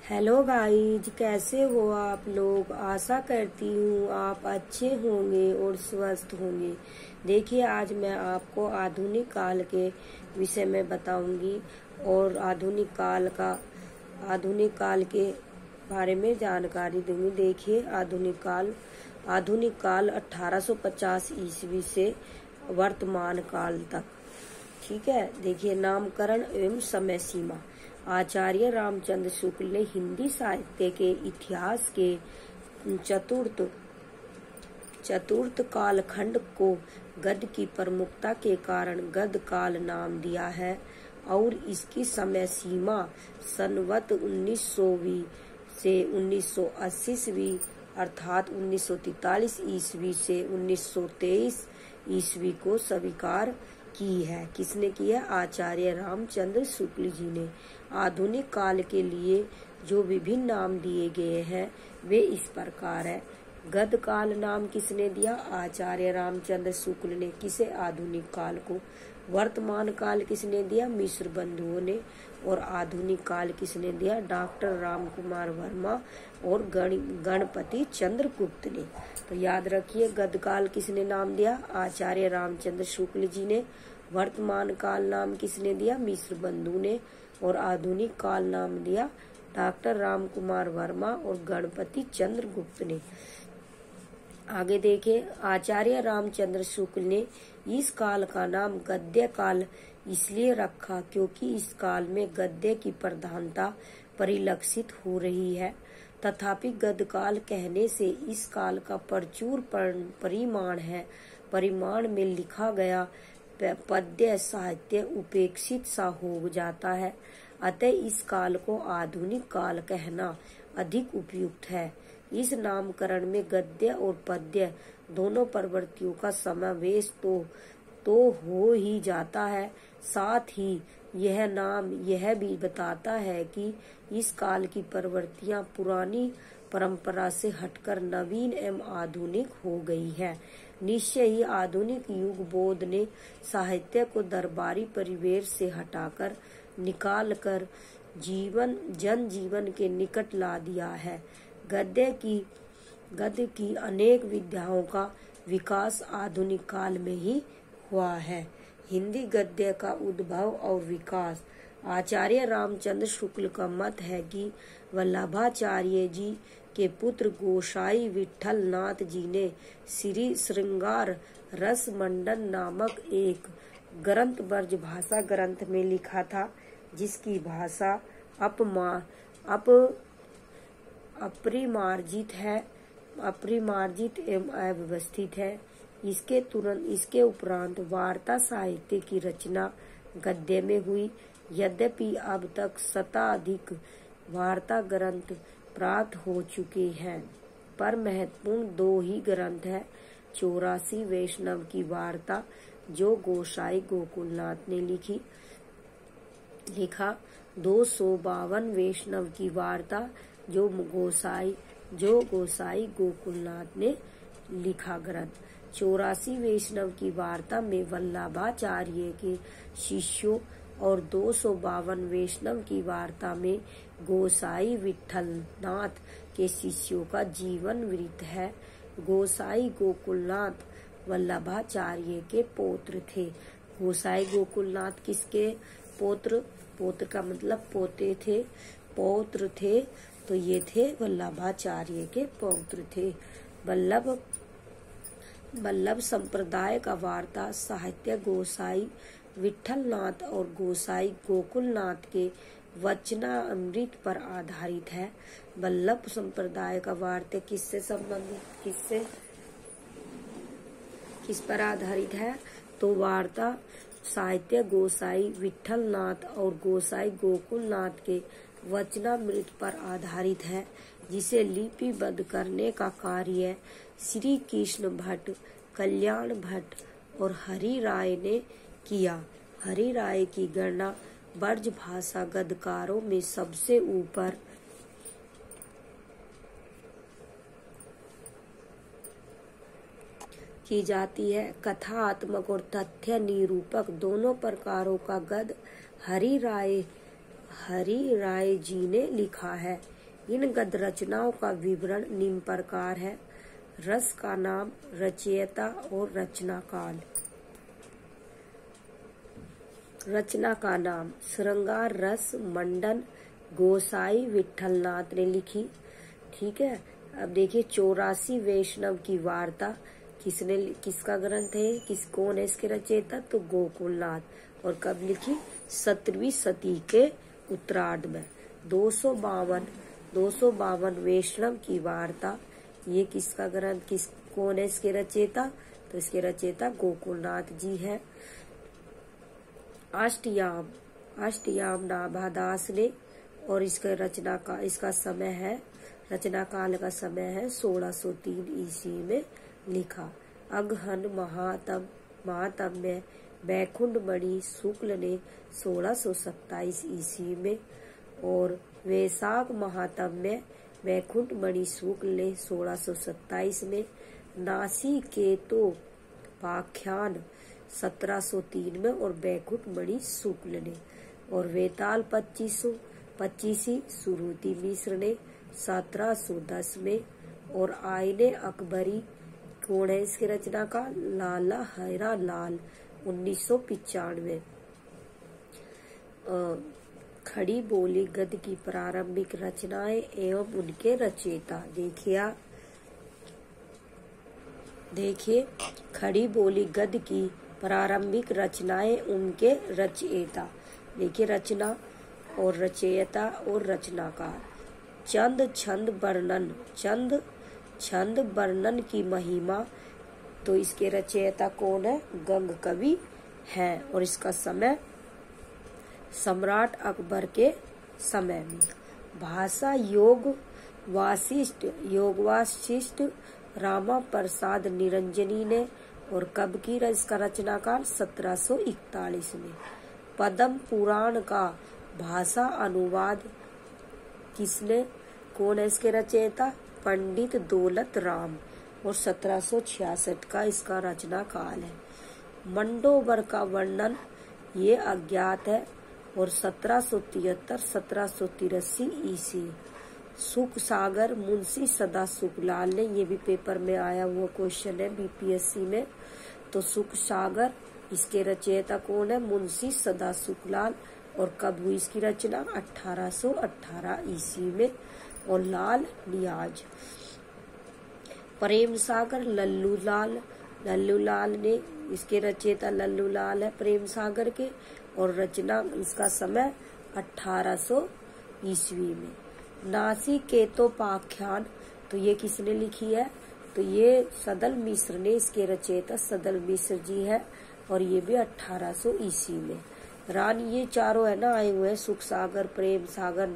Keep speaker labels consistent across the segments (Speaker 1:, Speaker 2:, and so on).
Speaker 1: Hello guys, कैसे हो आप लोग। आशा करती हूँ आप अच्छे होंगे और स्वस्थ होंगे। देखिए, आज मैं आपको आधुनिक काल के विषय में बताऊंगी और आधुनिक काल के बारे में जानकारी दूंगी। देखिए, आधुनिक काल 1850 ईस्वी से वर्तमान काल तक। ठीक है। देखिए, नामकरण एवं समय सीमा। आचार्य रामचंद्र शुक्ल ने हिंदी साहित्य के इतिहास के चतुर्थ कालखंड को गद्य की प्रमुखता के कारण गद्य काल नाम दिया है और इसकी समय सीमा संवत 1900 से 1980 अर्थात 1943 ईस्वी से 1923 ईस्वी को स्वीकार की है। किसने की है? आचार्य रामचंद्र शुक्ल जी ने। आधुनिक काल के लिए जो विभिन्न नाम दिए गए हैं वे इस प्रकार है। गद्य काल नाम किसने दिया? आचार्य रामचंद्र शुक्ल ने। किसे? आधुनिक काल को। वर्तमान काल किसने दिया? मिश्र बंधुओं ने। और आधुनिक काल किसने दिया? डॉक्टर राम कुमार वर्मा और गणपति चंद्र गुप्त ने। तो याद रखिए, गद्य काल किसने नाम दिया? आचार्य रामचंद्र शुक्ल जी ने। वर्तमान काल नाम किसने दिया? मिश्र बंधु ने। और आधुनिक काल नाम दिया डॉक्टर राम कुमार वर्मा और गणपति चंद्र गुप्त ने। आगे देखें, आचार्य रामचंद्र शुक्ल ने इस काल का नाम गद्य काल इसलिए रखा क्योंकि इस काल में गद्य की प्रधानता परिलक्षित हो रही है। तथापि गद्य काल कहने से इस काल का प्रचुर परिमाण में लिखा गया पद्य साहित्य उपेक्षित सा हो जाता है। अतः इस काल को आधुनिक काल कहना अधिक उपयुक्त है। इस नामकरण में गद्य और पद्य दोनों प्रवृत्तियों का समावेश तो हो ही जाता है। साथ ही यह नाम यह भी बताता है कि इस काल की प्रवृत्तियां पुरानी परंपरा से हटकर नवीन एवं आधुनिक हो गई है। निश्चय ही आधुनिक युग बोध ने साहित्य को दरबारी परिवेश से हटाकर निकालकर जन जीवन के निकट ला दिया है। गद्य की अनेक विधाओं का विकास आधुनिक काल में ही हुआ है। हिंदी गद्य का उद्भव और विकास। आचार्य रामचंद्र शुक्ल का मत है कि वल्लभाचार्य जी के पुत्र गोसाई विठल नाथ जी ने श्री श्रृंगार रस मंडन नामक एक ग्रंथ ब्रजभाषा ग्रंथ में लिखा था, जिसकी भाषा अपरिमार्जित एवं अव्यवस्थित है। इसके उपरांत वार्ता साहित्य की रचना गद्य में हुई। यद्यपि अब तक शताधिक वार्ता ग्रंथ प्राप्त हो चुके हैं, पर महत्वपूर्ण दो ही ग्रंथ है। 84 वैष्णव की वार्ता जो गोसाई गोकुलनाथ ने लिखा। 252 वैष्णव की वार्ता जो गोसाई गोकुलनाथ ने लिखा ग्रंथ। 84 वैष्णव की वार्ता में वल्लभाचार्य के शिष्यों और 252 वैष्णव की वार्ता में गोसाई विठलनाथ के शिष्यों का जीवन वृत्त है। गोसाई गोकुलनाथ वल्लभाचार्य के पौत्र थे। गोसाई गोकुलनाथ किसके पौत्र? पौत्र का मतलब पोते थे, पौत्र थे। तो ये थे वल्लभाचार्य के पौत्र थे। वल्लभ संप्रदाय का वार्ता साहित्य गोसाई विठलनाथ और गोसाई गोकुलनाथ के वचनामृत पर आधारित है। वल्लभ संप्रदाय का वार्ता किससे संबंधित किस पर आधारित है? तो वार्ता साहित्य गोसाई विठलनाथ और गोसाई गोकुलनाथ के वचनामृत पर आधारित है, जिसे लिपिबद्ध करने का कार्य श्री कृष्ण भट्ट, कल्याण भट्ट और हरि राय ने किया। हरि राय की गणना ब्रजभाषा गद्यकारों में सबसे ऊपर की जाती है। कथात्मक और तथ्य निरूपक दोनों प्रकारों का गद्य हरि राय जी ने लिखा है। इन गद्य रचनाओं का विवरण निम्न प्रकार है। रस का नाम, रचयिता और रचना काल। रचना का नाम श्रृंगार रस मंडन गोसाई विठलनाथ ने लिखी। ठीक है, अब देखिए 84 वैष्णव की वार्ता किसका ग्रंथ है, कौन है इसके रचयिता, तो गोकुलनाथ। और कब लिखी, 17वीं सदी के उत्तरार्ध में। 252 वैष्णव की वार्ता, ये किसका ग्रंथ, कौन है इसके रचयिता, तो इसके रचयिता गोकुलनाथ जी है। अष्टयाम नाभादास ने, और इसका रचना काल का समय है 1603 ईस्वी में लिखा। अगहन महात्म्य वैकुंठ मणि शुक्ल ने 1627 ईस्वी में, और वैशाख महात्म्य वैकुंठ मणि शुक्ल ने 1627 में। नासिकेतो पाख्यान 1703 में और वैकुंठ मणि शुक्ल ने। और वेताल 25 सुरुति मिश्र ने 1710 में। और आईने अकबरी, कौन है इसके रचना का, लाला हैरा लाल 1995। खड़ी बोली गद्य की प्रारंभिक रचनाएं एवं उनके रचयिता। देखिए खड़ी बोली गद्य की प्रारंभिक रचनाएं उनके रचयिता। देखिए रचना और रचयिता और रचनाकार। छंद वर्णन की महिमा, तो इसके रचयिता कौन है, गंग कवि है। और इसका समय सम्राट अकबर के समय में। भाषा योग वासिष्ठ रामा प्रसाद निरंजनी ने। और कब की इसका रचनाकाल 1741 में। पद्म पुराण का भाषा अनुवाद किसने, कौन है इसके रचयिता, पंडित दौलत राम। और 1766 का इसका रचना काल है। मंडोबर का वर्णन ये अज्ञात है। और 1773-1783 ईस्वी। सुख सागर मुंशी सदा सुखलाल ने, ये भी पेपर में आया हुआ क्वेश्चन है बीपीएससी में। तो सुख सागर इसके रचयिता कौन है, मुंशी सदा सुखलाल। और कब हुई इसकी रचना, 1818 ईस्वी में। और लाल नियाज। प्रेम सागर लल्लू लाल ने, इसके रचयिता लल्लू लाल है प्रेम सागर के। और रचना इसका समय 1800 ईस्वी में। नासिकेतोपाख्यान, तो ये किसने लिखी है, तो ये सदल मिश्र ने, इसके रचयिता सदल मिश्र जी है। और ये भी 1800 ईस्वी में। रानी, ये चारों है ना आए हुए हैं, सुख सागर, प्रेम सागर,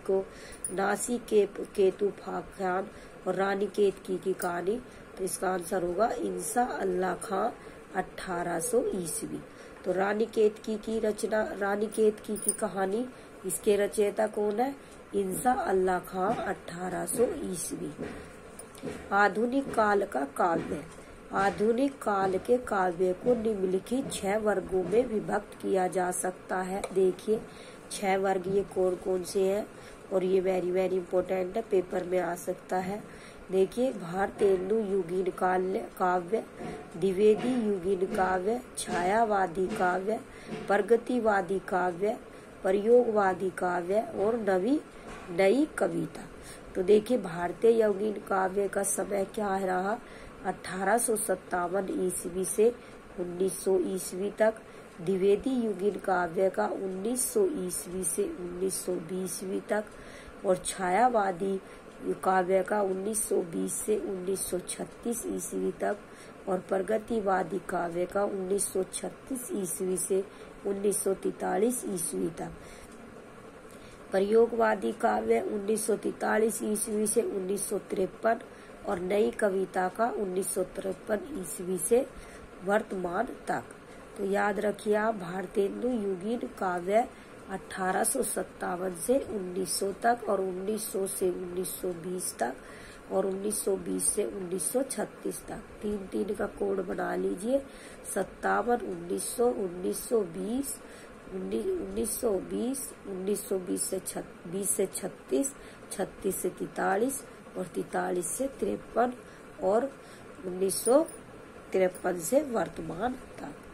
Speaker 1: नासिकेतोपाख्यान और रानी केतकी की कहानी। तो इसका आंसर होगा इंसा अल्लाह खां 1800 ईस्वी। तो रानी केतकी की रचना, रानी केतकी की कहानी, इसके रचयिता कौन है, इंसा अल्लाह खां 1800 ईस्वी। आधुनिक काल का काव्य। आधुनिक काल के काव्य को निम्नलिखित 6 वर्गों में विभक्त किया जा सकता है। देखिए 6 वर्ग ये कौन कौन से हैं, और ये वेरी वेरी इंपॉर्टेंट है, पेपर में आ सकता है। देखिए भारतेंदु युगीन काव्य, द्विवेदी युगीन काव्य, छायावादी काव्य, प्रगतिवादी काव्य, प्रयोगवादी काव्य और नई कविता। तो देखिए भारतीय युगीन काव्य का समय क्या रहा, 1857 ईस्वी से 1900 ईस्वी तक। द्विवेदी युगीन काव्य का 1900 ईस्वी से 1920 ईस्वी तक। और छायावादी काव्य का 1920 से 1936 ईस्वी तक। और प्रगतिवादी काव्य का 1936 ईस्वी से 1943 ईस्वी तक। प्रयोगवादी काव्य 1943 ईस्वी से 1953 और नई कविता का 1953 ईस्वी से वर्तमान तक। तो याद रखिए आप, भारतेंदु युगीन काव्य 1857 से 1900 तक और 1900 से 1920 तक और 1920 से 1936 तक। 3-3 का कोड बना लीजिए, 57, 1900, 1920 1920, 1920 से 36, 36 से 43 और 43 से 53 और 1953 से वर्तमान तक।